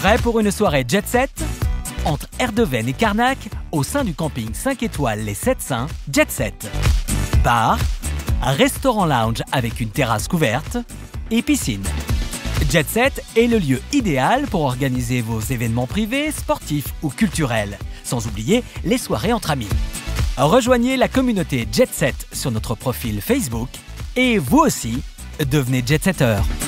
Prêt pour une soirée jet set? Entre Erdeven et Carnac, au sein du camping 5 étoiles Les 7 Saints, Jet Set. Bar, restaurant lounge avec une terrasse couverte et piscine. Jet Set est le lieu idéal pour organiser vos événements privés, sportifs ou culturels, sans oublier les soirées entre amis. Rejoignez la communauté Jet Set sur notre profil Facebook et vous aussi, devenez Jet Setter.